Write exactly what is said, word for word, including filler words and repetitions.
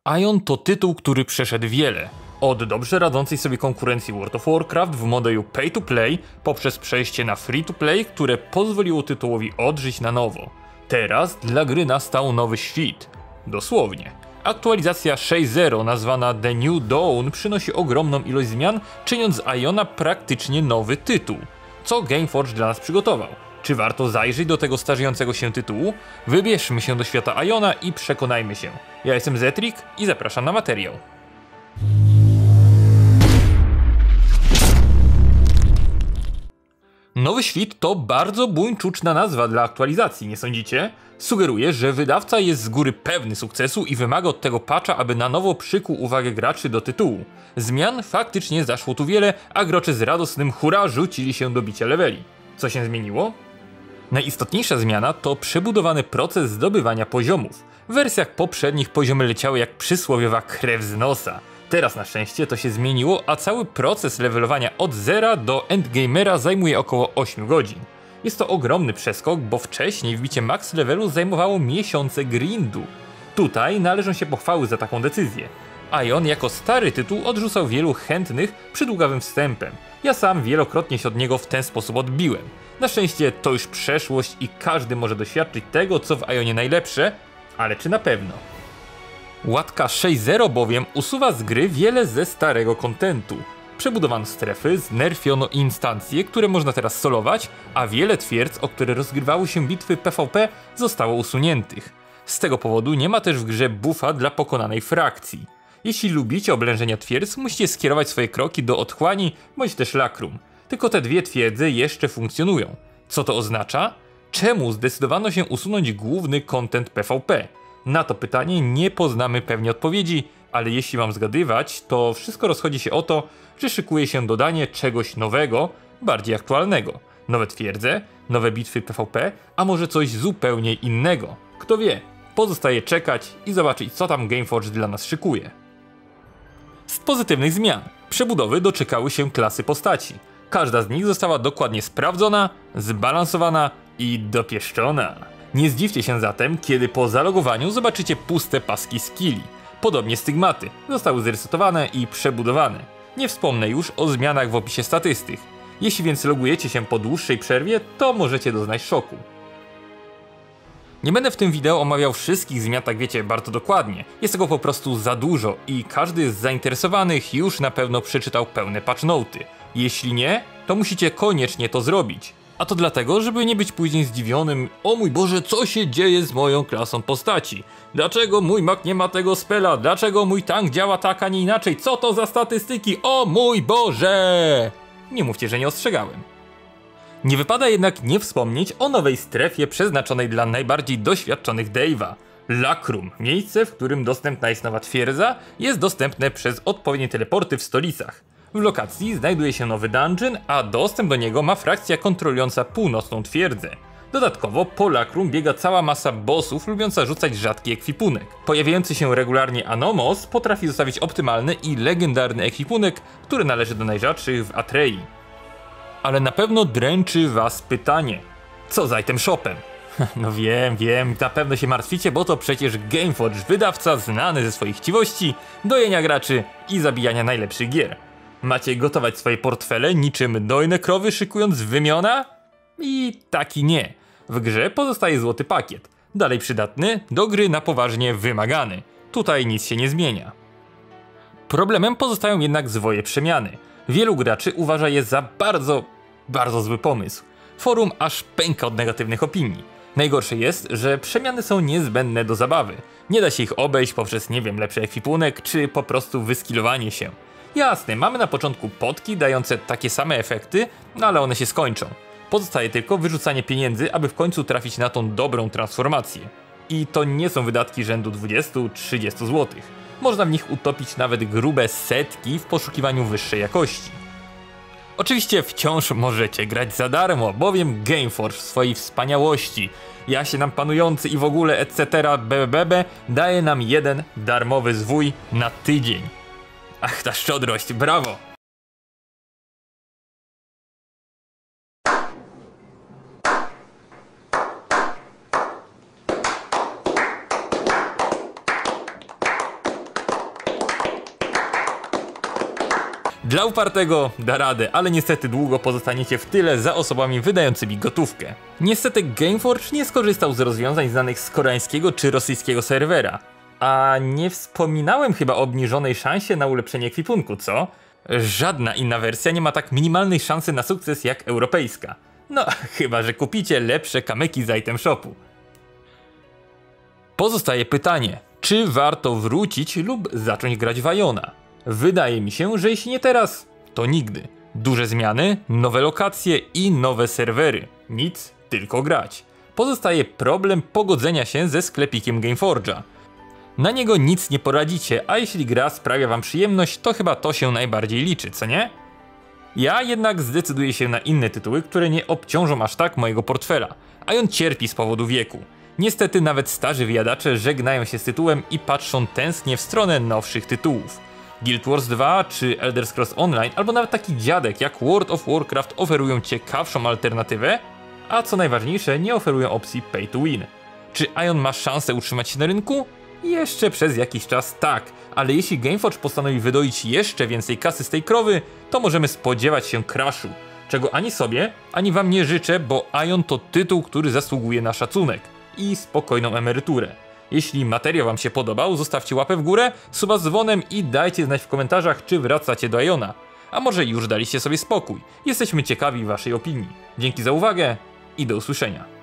Ion to tytuł, który przeszedł wiele. Od dobrze radzącej sobie konkurencji World of Warcraft w modelu pay to play, poprzez przejście na free to play, które pozwoliło tytułowi odżyć na nowo. Teraz dla gry nastał nowy świt. Dosłownie. Aktualizacja sześć zero nazwana The New Dawn przynosi ogromną ilość zmian, czyniąc z Iona praktycznie nowy tytuł. Co Gameforge dla nas przygotował? Czy warto zajrzeć do tego starzejącego się tytułu? Wybierzmy się do świata Iona i przekonajmy się. Ja jestem Zetrik i zapraszam na materiał. Nowy świt to bardzo buńczuczna nazwa dla aktualizacji, nie sądzicie? Sugeruje, że wydawca jest z góry pewny sukcesu i wymaga od tego patcha, aby na nowo przykuł uwagę graczy do tytułu. Zmian faktycznie zaszło tu wiele, a gracze z radosnym hurra rzucili się do bicia leveli. Co się zmieniło? Najistotniejsza zmiana to przebudowany proces zdobywania poziomów. W wersjach poprzednich poziomy leciały jak przysłowiowa krew z nosa. Teraz na szczęście to się zmieniło, a cały proces levelowania od zera do endgamera zajmuje około osiem godzin. Jest to ogromny przeskok, bo wcześniej wbicie max levelu zajmowało miesiące grindu. Tutaj należą się pochwały za taką decyzję. Ion jako stary tytuł odrzucał wielu chętnych przydługawym wstępem. Ja sam wielokrotnie się od niego w ten sposób odbiłem. Na szczęście to już przeszłość i każdy może doświadczyć tego, co w Ionie najlepsze, ale czy na pewno? Łatka sześć zero bowiem usuwa z gry wiele ze starego kontentu. Przebudowano strefy, znerfiono instancje, które można teraz solować, a wiele twierdz, o które rozgrywały się bitwy PvP, zostało usuniętych. Z tego powodu nie ma też w grze buffa dla pokonanej frakcji. Jeśli lubicie oblężenia twierdz, musicie skierować swoje kroki do otchłani bądź też lakrum. Tylko te dwie twierdze jeszcze funkcjonują. Co to oznacza? Czemu zdecydowano się usunąć główny content PvP? Na to pytanie nie poznamy pewnie odpowiedzi, ale jeśli mam zgadywać, to wszystko rozchodzi się o to, że szykuje się dodanie czegoś nowego, bardziej aktualnego. Nowe twierdze, nowe bitwy PvP, a może coś zupełnie innego. Kto wie, pozostaje czekać i zobaczyć, co tam Gameforge dla nas szykuje. Z pozytywnych zmian przebudowy doczekały się klasy postaci. Każda z nich została dokładnie sprawdzona, zbalansowana i dopieszczona. Nie zdziwcie się zatem, kiedy po zalogowaniu zobaczycie puste paski skilli. Podobnie stygmaty zostały zresetowane i przebudowane. Nie wspomnę już o zmianach w opisie statystyk. Jeśli więc logujecie się po dłuższej przerwie, to możecie doznać szoku. Nie będę w tym wideo omawiał wszystkich zmian, tak wiecie, bardzo dokładnie. Jest tego po prostu za dużo i każdy z zainteresowanych już na pewno przeczytał pełne patchnoty. Jeśli nie, to musicie koniecznie to zrobić. A to dlatego, żeby nie być później zdziwionym: o mój Boże, co się dzieje z moją klasą postaci? Dlaczego mój mak nie ma tego spela? Dlaczego mój tank działa tak, a nie inaczej? Co to za statystyki? O mój Boże! Nie mówcie, że nie ostrzegałem. Nie wypada jednak nie wspomnieć o nowej strefie przeznaczonej dla najbardziej doświadczonych Dave'a. Lakrum, miejsce, w którym dostępna jest nowa twierdza, jest dostępne przez odpowiednie teleporty w stolicach. W lokacji znajduje się nowy dungeon, a dostęp do niego ma frakcja kontrolująca północną twierdzę. Dodatkowo po Lakrum biega cała masa bossów lubiąca rzucać rzadki ekwipunek. Pojawiający się regularnie Anomos potrafi zostawić optymalny i legendarny ekwipunek, który należy do najrzadszych w Atrei. Ale na pewno dręczy was pytanie: co z item shopem? No wiem, wiem, na pewno się martwicie, bo to przecież Gameforge, wydawca znany ze swoich chciwości, dojenia graczy i zabijania najlepszych gier. Macie gotować swoje portfele niczym dojne krowy, szykując wymiona? I tak i nie. W grze pozostaje złoty pakiet, dalej przydatny, do gry na poważnie wymagany. Tutaj nic się nie zmienia. Problemem pozostają jednak zwoje przemiany. Wielu graczy uważa je za bardzo, bardzo zły pomysł. Forum aż pęka od negatywnych opinii. Najgorsze jest, że przemiany są niezbędne do zabawy. Nie da się ich obejść poprzez, nie wiem, lepszy ekwipunek, czy po prostu wyskillowanie się. Jasne, mamy na początku potki dające takie same efekty, no ale one się skończą. Pozostaje tylko wyrzucanie pieniędzy, aby w końcu trafić na tą dobrą transformację. I to nie są wydatki rzędu dwadzieścia do trzydziestu złotych. Można w nich utopić nawet grube setki w poszukiwaniu wyższej jakości. Oczywiście wciąż możecie grać za darmo, bowiem Gameforge w swojej wspaniałości, jasie nam panujący i w ogóle et cetera bbbb daje nam jeden darmowy zwój na tydzień. Ach, ta szczodrość, brawo! Dla upartego da radę, ale niestety długo pozostaniecie w tyle za osobami wydającymi gotówkę. Niestety Gameforge nie skorzystał z rozwiązań znanych z koreańskiego czy rosyjskiego serwera. A nie wspominałem chyba o obniżonej szansie na ulepszenie ekwipunku, co? Żadna inna wersja nie ma tak minimalnej szansy na sukces jak europejska. No, chyba że kupicie lepsze kamyki z item shopu. Pozostaje pytanie, czy warto wrócić lub zacząć grać w Iona? Wydaje mi się, że jeśli nie teraz, to nigdy. Duże zmiany, nowe lokacje i nowe serwery. Nic, tylko grać. Pozostaje problem pogodzenia się ze sklepikiem Gameforge'a. Na niego nic nie poradzicie, a jeśli gra sprawia wam przyjemność, to chyba to się najbardziej liczy, co nie? Ja jednak zdecyduję się na inne tytuły, które nie obciążą aż tak mojego portfela, a on cierpi z powodu wieku. Niestety nawet starzy wyjadacze żegnają się z tytułem i patrzą tęsknie w stronę nowszych tytułów. Guild Wars dwa czy Elder Scrolls Online, albo nawet taki dziadek jak World of Warcraft oferują ciekawszą alternatywę, a co najważniejsze, nie oferują opcji pay to win. Czy Ion ma szansę utrzymać się na rynku? Jeszcze przez jakiś czas tak, ale jeśli Gameforge postanowi wydoić jeszcze więcej kasy z tej krowy, to możemy spodziewać się crashu, czego ani sobie, ani wam nie życzę, bo Ion to tytuł, który zasługuje na szacunek i spokojną emeryturę. Jeśli materiał wam się podobał, zostawcie łapę w górę, suba z dzwonem i dajcie znać w komentarzach, czy wracacie do Iona. A może już daliście sobie spokój? Jesteśmy ciekawi waszej opinii. Dzięki za uwagę i do usłyszenia.